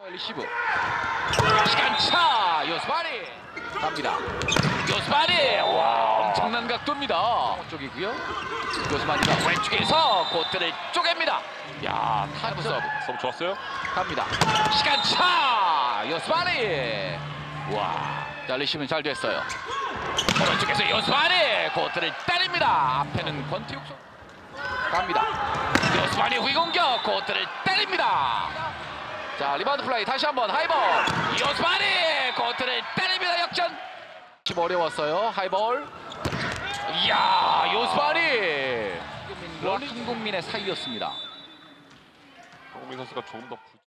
리시브 시간차 요스바니 갑니다. 요스바니 와 엄청난 각도입니다. 쪽이고요. 요스바니가 왼쪽에서 코트를 쪼갭니다. 야 타브 서브 좋았어요. 갑니다. 시간차 요스바니 와 자 리시브는 잘 됐어요. 오른쪽에서 요스바니 코트를 때립니다. 앞에는 권태욱 갑니다. 요스바니 후위공격 코트를 때립니다. 자 리바운드 플레이 다시 한번 하이볼 요스바니 코트를 때립니다. 역전 좀 어려웠어요. 하이볼 이야 요스바니 한국민의 사이였습니다. 황민 선수가 조금 더